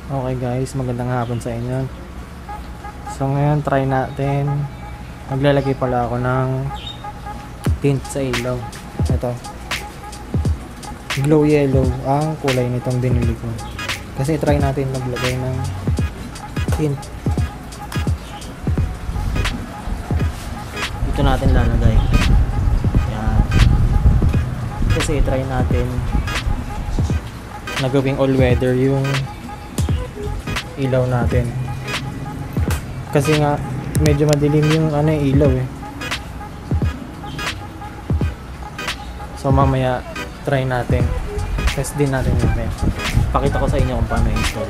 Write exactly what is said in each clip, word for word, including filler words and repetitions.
Okay guys, magandang hapon sa inyo. So ngayon try natin. Maglalagay pala ako ng tint sa ilaw. Ito, glow yellow ang kulay nitong binili ko. Kasi try natin maglagay ng tint. Ito natin lalagay. Yan. Kasi try natin na gawing all weather yung ilaw natin. Kasi nga medyo madilim yung ano yung ilaw eh. So mamaya try natin. Test din natin mamaya. Pakita ko sa inyo kung paano install.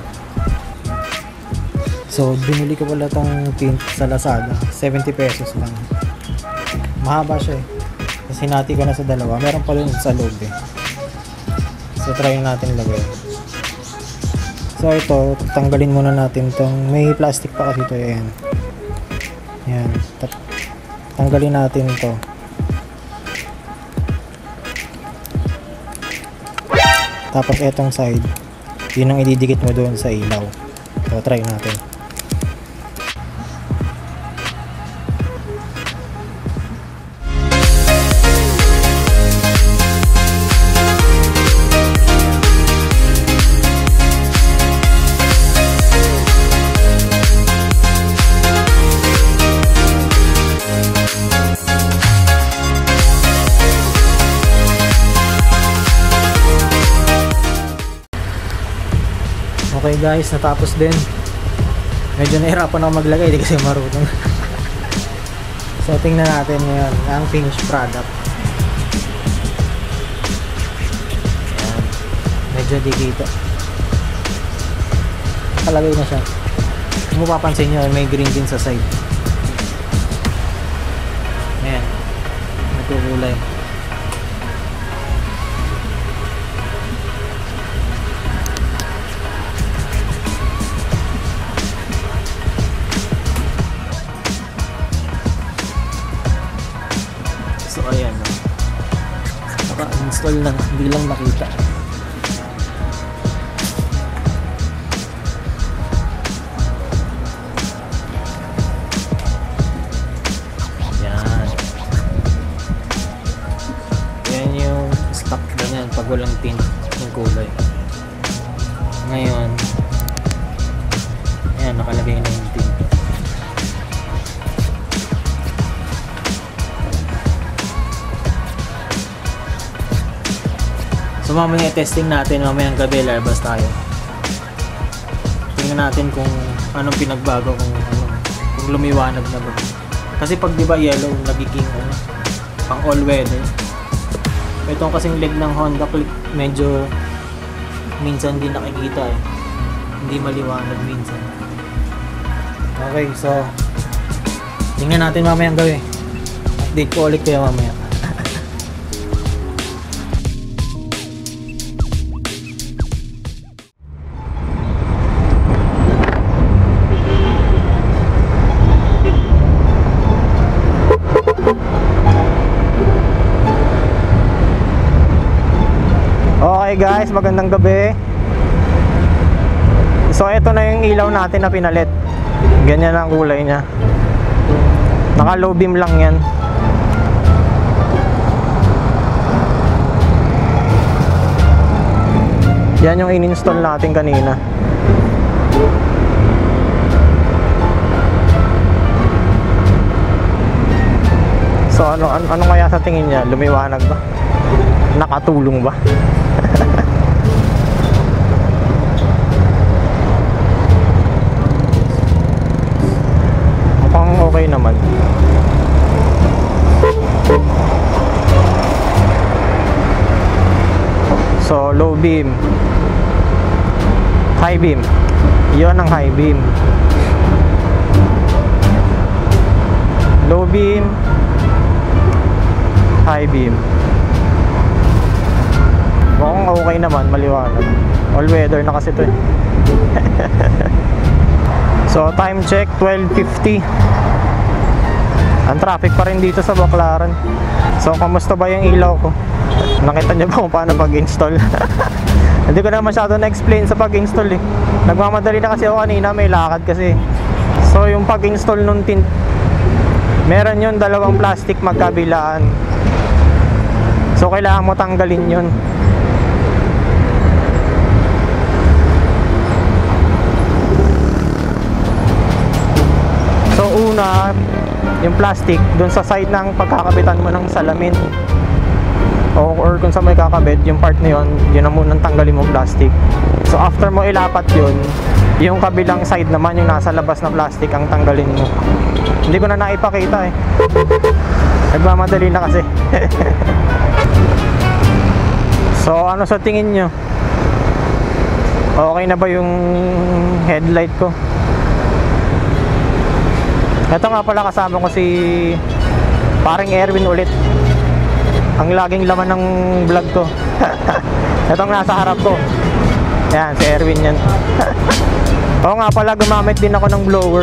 So binili ko pala tong tint sa Lazada. seventy pesos lang. Mahaba siya eh. Kasi hinati ko na sa dalawa. Meron pala yun sa loob eh. So try natin lagay. So ito, tanggalin muna natin tong, may plastic pa kasi ito, ayan. Ayan, tanggalin natin to. Tapos etong side, yun ang ididikit mo doon sa ilaw. So try natin. Okay guys, natapos din. Medyo nahirapan ako maglagay, di kasi marunong. So tingnan natin ngayon ang finished product. Ayan. Medyo di kita. Nakalagay na siya. Kung mapapansin nyo, may green din sa side. Ayan, nagkukulay. So ayan, no? Naka-install na, hindi lang nakita. Yan. Yan yung stock ganyan pag walang tint ng kulay. Ngayon, ayan, nakalagay na yung tint. So mamaya testing natin, mamayang gabi lalabas tayo. Tingnan natin kung anong pinagbago, kung ano, kung lumiwanag na ba. Kasi pag di ba yellow, nagiging ano, pang all weather. Itong kasing leg ng Honda Click, medyo minsan hindi nakikita eh. Hindi maliwanag minsan. Okay, so tingnan natin mamayang gabi. Update ko ulit kayo mamaya. Okay guys, magandang gabi. So ito na yung ilaw natin na pinalit. Ganyan ang kulay niya. Naka low beam lang yan. Yan yung in-install natin kanina. So ano, ano, ano kaya sa tingin niya? Lumiwanag ba? Nakatulong ba? Mukhang okay naman. So low beam, high beam. Yon ang high beam. Low beam, high beam. Mukhang okay naman, maliwanag. All weather na kasi ito eh. So time check, twelve fifty. Ang traffic pa rin dito sa Baclaran. So kamusta ba yung ilaw ko? Nakita niyo ba kung paano pag-install? Hindi ko na masyado na-explain sa pag-install eh. Nagmamadali na kasi ako kanina, may lakad kasi. So yung pag-install nung tint, meron yun dalawang plastic magkabilaan. So kailangan mo tanggalin yun. So una, yung plastic dun sa side ng pagkakabitan mo ng salamin, o or kung sa may kakabit, yung part na yun, yun na munang tanggalin mo plastic. So after mo ilapat yun, yung kabilang side naman, yung nasa labas na plastic, ang tanggalin mo. Hindi ko na naipakita eh, nagmamadali na kasi. So ano sa tingin nyo? Okay na ba yung headlight ko? Ito nga pala, kasama ko si paring Erwin ulit, ang laging laman ng vlog ko. Itong nasa harap ko, yan, si Erwin yan. Oo nga pala, gumamit din ako ng blower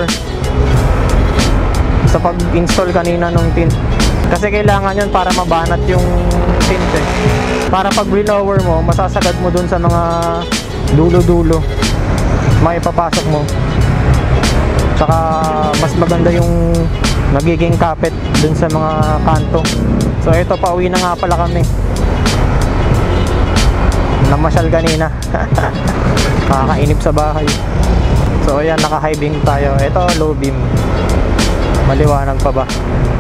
sa pag-install kanina nung tint. Kasi kailangan yun para mabanat yung tint eh. Para pag blower mo, masasagad mo dun sa mga dulo-dulo, may papasok mo. Tsaka mas maganda yung nagiging kapit dun sa mga kanto. So ito, pauwi na nga pala kami. Namasyal kanina. Nakakainip sa bahay. So ayan, naka high beam tayo. Ito low beam. Maliwanag pa ba?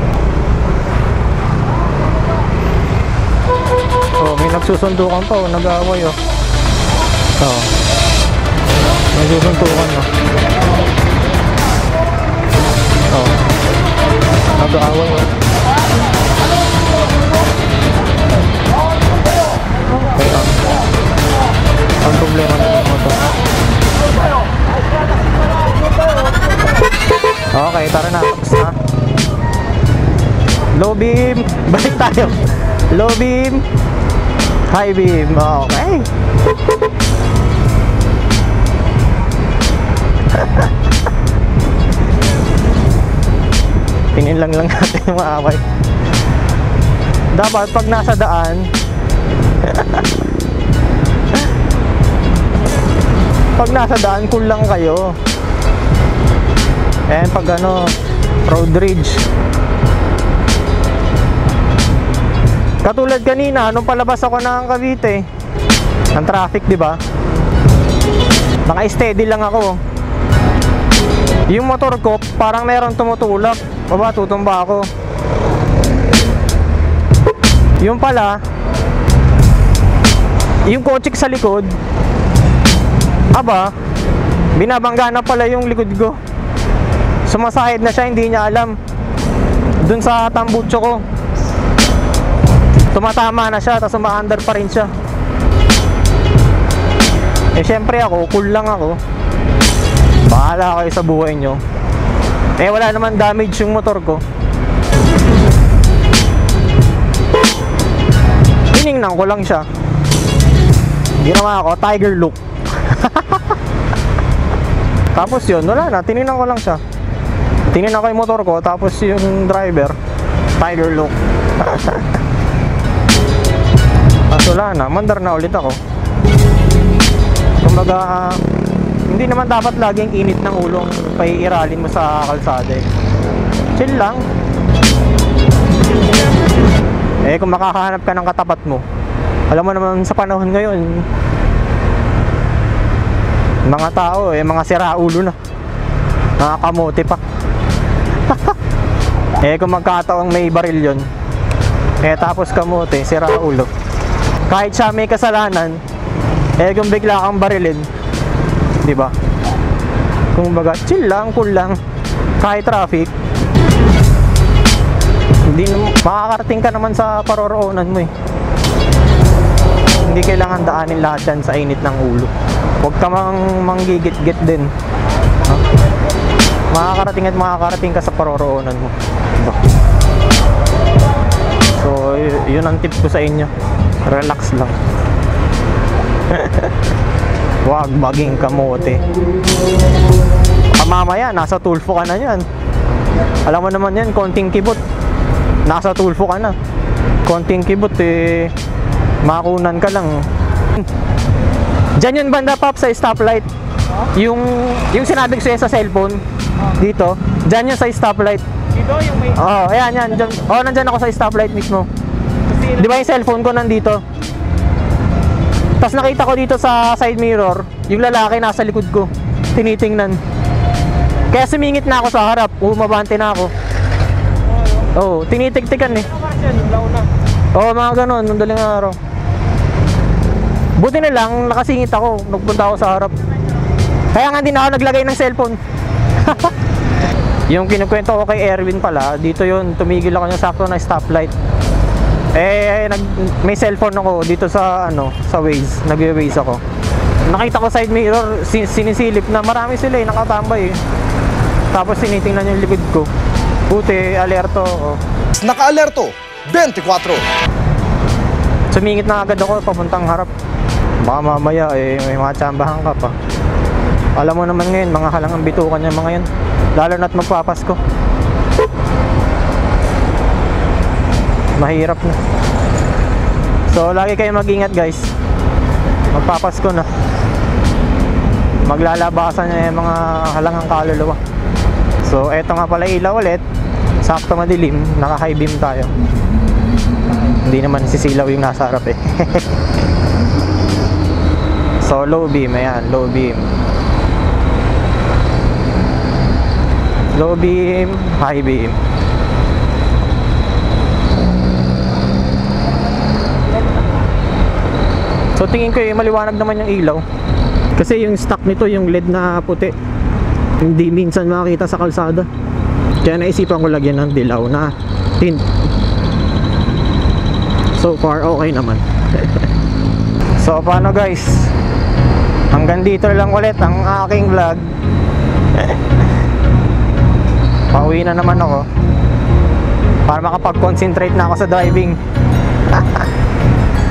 Oh, may nagsusundukan pa oh, nag-aaway oh. Oh. Nagsusundukan oh. Oh. Nag-aaway oh. Okay, oh. Ang problema na yung motor. Okay, tara na. Tapos na. Low beam. Balik tayo. Low beam. High beam. Okay. Pinilang lang natin yung maaway. Dapat pag nasa daan, pag nasa daan, cool lang kayo. And pag ano, road rage, katulad kanina nung palabas ako ng Cavite, ng traffic, di ba? Naka-steady lang ako. Yung motor ko parang meron tumutulak. Baba, tutumba ako. Yung pala, yung kotse sa likod, aba, binabangga na pala yung likod ko. Sumasahid na siya, hindi niya alam. Dun sa tambutso ko, tumatama na siya, tapos umaandar pa rin siya. Eh syempre ako, cool lang ako. Bahala kayo sa buhay nyo. Eh wala naman damage yung motor ko. Tinignan ko lang siya. Ginawa ako tiger look. Tapos yun, wala na, tinignan ko lang siya. Tinignan ko yung motor ko, tapos yung driver tiger look. Tapos wala na, mandar na ulit ako. Kumbaga, uh, hindi naman dapat laging init ng ulong paiiralin mo sa kalsada eh. Chill lang. Eh kung makakahanap ka ng katapat mo, alam mo naman sa panahon ngayon, mga tao eh, mga siraulo na, mga kamote pa. Eh kung magkataong may baril yun, eh tapos kamote, siraulo, kahit siya may kasalanan, eh kung bigla kang barilin, di ba? Kung baga, chill lang, cool lang, kahit traffic, hindi, makakarating ka naman sa paroroonan mo eh. Hindi kailangan daanin lahat yan sa init ng ulo. Huwag ka mang manggigit-git din. Huh? Makakarating at makakarating ka sa paroroonan mo. Diba? So, yun ang tip ko sa inyo. Relax lang. Huwag maging kamote. Mamaya, nasa Tulfo ka na yan. Alam mo naman yan, konting kibot, nasa Tulfo ka na. Konting kibot eh, makunan ka lang. Diyan yun banda, Pop, sa stoplight. Yung, yung sinabi ko sa'yo sa cellphone, dito, dyan yun sa stoplight. Dito yung may... Oo, oh, ayan, yan. Dyan. Oh, nandyan ako sa stoplight mismo. Kasi, Di ba yung cellphone ko nandito? Tapos nakita ko dito sa side mirror, yung lalaki nasa likod ko, tinitingnan. Kaya sumingit na ako sa harap, umabante na ako. Oo, oh, tinitiktikan eh. ano kasi yan, yung launa. Oo, oh, mga ganun, nung daling araw. Buti na lang, nakasingit ako, nagpunta ako sa harap. Kaya nga din ako naglagay ng cellphone. Yung kinukwento ko kay Erwin pala, dito yun, tumigil ako yung sakto na stoplight. Eh, nag, may cellphone ako dito sa, ano, sa Waze, nag-Waze ako. Nakita ko side mirror, sin sinisilip na marami sila eh, nakatambay eh. Tapos sinitingnan yung likod ko. Buti, alerto ako. Naka-alerto, twenty-four. Sumingit na agad ako, papuntang harap. Baka mamaya eh, may mga tsambahan ka pa. Alam mo naman ngayon, mga halangang bitukan yung mga yan. Lalo na't magpapasko. Mahirap na. So, lagi kayo mag-ingat guys. Magpapasko na. Maglalabasan na yung mga halangang kaluluwa. So, eto nga pala ilaw ulit. Sakto madilim, naka-high beam tayo. Hindi naman sisilaw yung nasa harap eh. So, low beam, ayan, low beam. Low beam, high beam. So tingin ko eh, maliwanag naman yung ilaw. Kasi yung stock nito, yung L E D na puti, hindi minsan makakita sa kalsada. Kaya naisipan ko lagyan ng dilaw na tint. So far, okay naman. So paano guys? Hanggang dito lang ulit ang aking vlog. Pauwi na naman ako para makapag-concentrate na ako sa driving.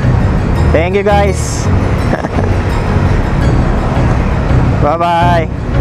Thank you guys. Bye bye.